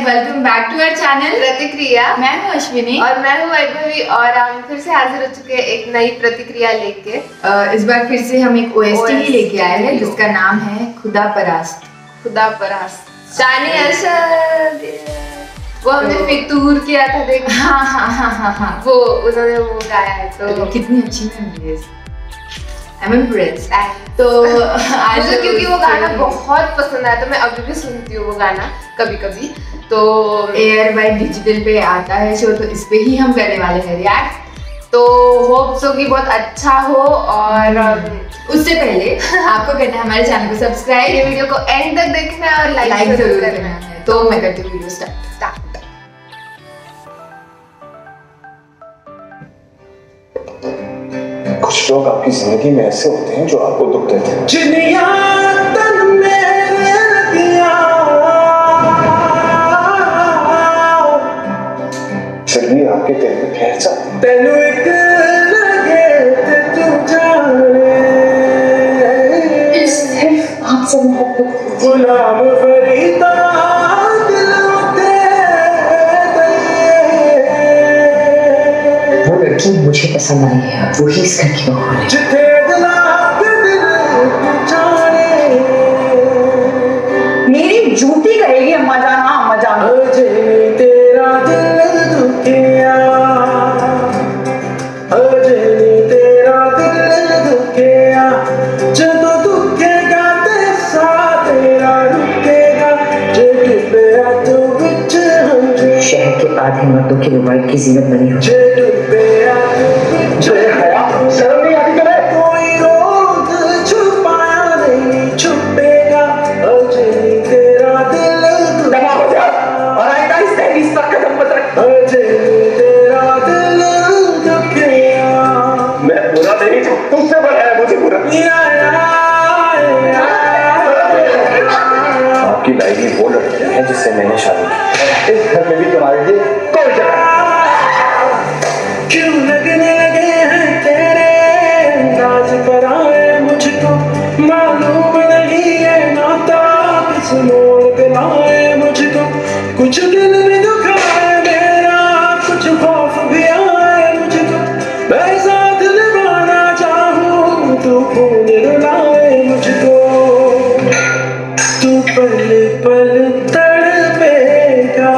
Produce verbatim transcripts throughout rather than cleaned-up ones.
Guys, welcome back to our channel Pratikriya. मैं हूँ अश्विनी और मैं हूँ वैभवी और हम फिर से हाजिर हो चुके हैं एक नई प्रतिक्रिया लेके। इस बार फिर से हम एक ओएसटी ही लेके आए हैं जिसका नाम है खुदा परास्त। खुदा परास्त शानी अरशद, वो हमने तो, फितूर किया था देख। हाँ हाँ हाँ हाँ हाँ वो उन्होंने वो गाया है तो कितनी अच्छी मेमोरीज। I'm impressed. तो आज क्योंकि वो गाना बहुत पसंद आया तो मैं अभी भी सुनती हूँ वो गाना कभी कभी। तो एयर बाय डिजिटल पे आता है शो, तो इस पे ही हम करने वाले हैं रिएक्ट। तो होप सो कि बहुत अच्छा हो। और उससे पहले आपको करना है हमारे चैनल को सब्सक्राइब, ये वीडियो को एंड तक देखना है और लाइक जरूर करना है। तो मैं करती हूँ वीडियो स्टार्ट। कुछ लोग आपकी जिंदगी में ऐसे होते हैं जो आपको दुख देते हैं। फिर भी आपके दिल में ठहर जाते हैं। सिर्फ आपसे मोहब्बत गुलाम फरीदा वो लड़की मुझे पसंद आई है, वही इस घर की बहू है। मेरी जूती कहेगी अम्मा जान, हाँ अम्मा जान। तेरा दिल दुखिया, तेरा दिल दुखिया, जब दुखेगा तेरा तेरा रुकेगा, जब डूबेगा तो बिच शहर के आधे मर्दों की मोबाइल की जीनत बनी हो। शर्म नहीं आती तुम्हें? कोई रोग छुपाया नहीं छुपेगा, अजय तेरा दिल दबा हो जा और आइंदा इस तहरीस पर कदम मत रख। अजय तेरा दिल दुखिया। मैं बुरा नहीं, तुमसे बड़ा है मुझे बुरा। आपकी लाइफ वो लड़की है जिससे मैंने शादी की। इस घर में भी तुम्हारे लिए कोई जगह क्यों लगने लगे हैं तेरे अंदाज पर आए मुझको मालूम नहीं है नाता किस मोड़ पे लाए मुझको। कुछ दिल में दुखाए मेरा, कुछ खौफ भी आए मुझको। मैं साथ निभाना चाहूँ तो खून रुलाए मुझको। तू पल पल तड़पेगा,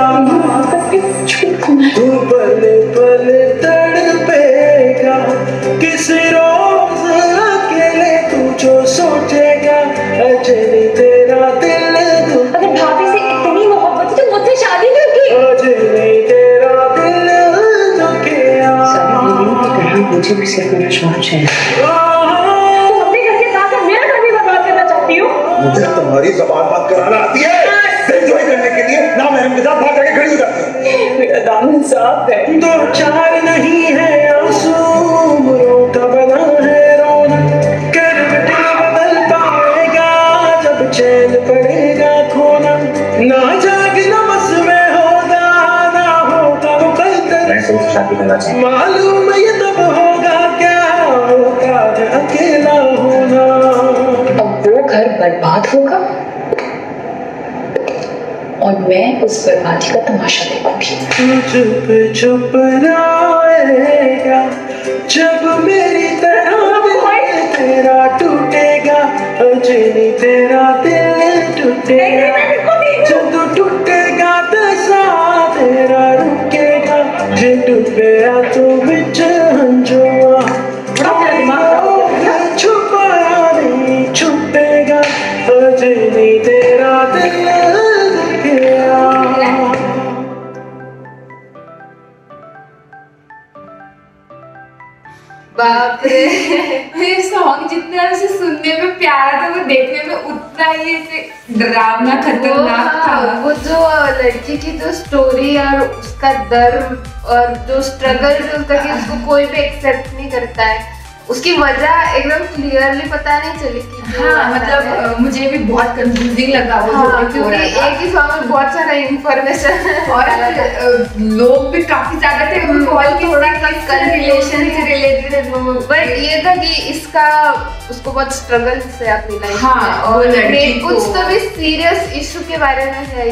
तू पल पल तड़पेगा, किसी रोज अकेले तू जो सोचेगा, अजय तेरा दिल दुखिया। अगर भाभी से इतनी मोहब्बत है तो मुझसे शादी क्यों की? अजय तेरा दिल दुखिया। मुझे भी सिर्फ मेरा शौक चाहिए। तुम अपने घर के साथ मेरा घर भी बर्बाद करना चाहती हो? मुझे तुम्हारी ज़बान बात कराना आती है। एंजॉय करने के लिए ना महरम के साथ भाग जाके खड़ी हो जाती है। मेरा दामन साफ है, दो चार नहीं है आंसू, रोता बना है रोना। करवट बदल पाएगा जब चैन पड़ेगा खोना। ना जागना बस में होगा, ना होगा वो कल मैं तुमसे शादी करना चाहता हूं। मालूम ये तब होगा क्या होता है अकेला होना। अब वो घर बर्बाद होगा और मैं उस बर्बादी का तमाशा देखूंगी। चुप चुप रहेगा जब मेरी तरह दिल तेरा टूटेगा, अजय तेरा दिल टूटेगा, जब टूटेगा तो साथ तेरा रुकेगा, जे डूबेगा तो बिच हंजुआ। छुपाया नहीं छुपेगा, अजय तेरा दिल। बाप रे, ये सॉन्ग जितना उसे सुनने में प्यारा था वो देखने में उतना ही ऐसे डरावना खतरनाक था। वो जो लड़की की जो स्टोरी और उसका दर्द और जो स्ट्रगल जो उसका कि उसको कोई भी एक्सेप्ट नहीं करता है, उसकी वजह एकदम क्लियरली पता नहीं चली कि हाँ, मतलब मुझे भी बहुत कंफ्यूजिंग लगा वो। हाँ, क्योंकि एक ही सॉन्ग में बहुत सारा इंफॉर्मेशन और लोग भी काफी ज्यादा थे, कॉल की थोड़ा रिलेशन से रिलेटेड। बट ये था कि इसका उसको बहुत स्ट्रगल से अपनी लाइफ हाँ, और कुछ तो भी सीरियस इशू के बारे में है ये।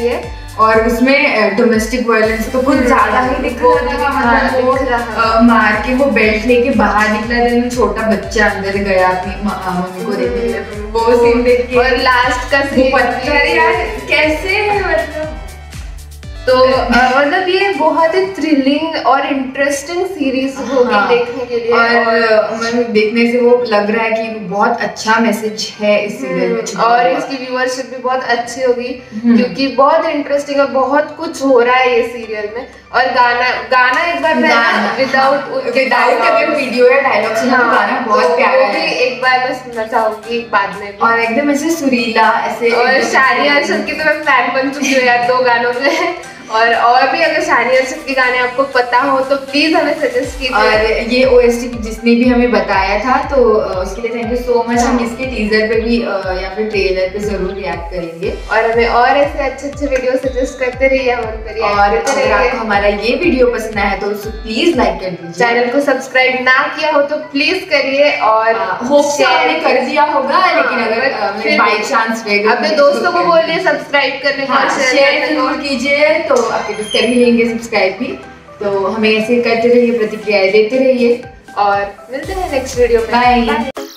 और उसमें डोमेस्टिक वायलेंस तो कुछ ज्यादा ही दिख रहा था, मतलब वो अ, मार के वो बेल्ट लेके बाहर निकला, देन छोटा बच्चा अंदर गया अपनी मम्मी को देखने के लिए, वो सीन देख के और लास्ट का वो पत्थर यार कैसे मतलब। तो मतलब ये बहुत ही थ्रिलिंग और इंटरेस्टिंग सीरीज होगी हाँ, देखने के लिए। और मतलब देखने से वो लग रहा है कि बहुत अच्छा मैसेज है इस सीरियल में, और इसकी व्यूअरशिप भी बहुत अच्छी होगी क्योंकि बहुत इंटरेस्टिंग और बहुत कुछ हो रहा है ये सीरियल में। और गाना गाना एक बार मैं विदाउट विदाउट अगर वीडियो या डायलॉग से गाना बहुत प्यारा है, एक बार मैं सुनना चाहूंगी बाद में। और एकदम ऐसे सुरीला ऐसे। और शानिया अरशद की तो मैं फैन बन चुकी हूँ यार दो गानों में। और और भी अगर शानिया अरशद के गाने आपको पता हो तो प्लीज हमें सजेस्ट कीजिए। और ये ओएसटी जिसने भी हमें बताया था तो उसके लिए थैंक यू सो मच। हम इसके टीजर पे भी या फिर ट्रेलर पे जरूर रिएक्ट करेंगे, और हमें और ऐसे अच्छे अच्छे वीडियो सजेस्ट करते रहिए, हम उन पर और अगर आपको हमारा ये वीडियो पसंद आया तो उसको प्लीज लाइक कर दीजिए। चैनल को सब्सक्राइब ना किया हो तो प्लीज करिए, और होप से आपने कर दिया होगा, लेकिन अगर बाय चांस अपने दोस्तों को बोलिए सब्सक्राइब करने को, शेयर जरूर कीजिए, तो आपके दोस्त कर ही लेंगे सब्सक्राइब भी। तो हमें ऐसे करते रहिए, प्रतिक्रियाएं देते रहिए, और मिलते हैं नेक्स्ट वीडियो में। बाय।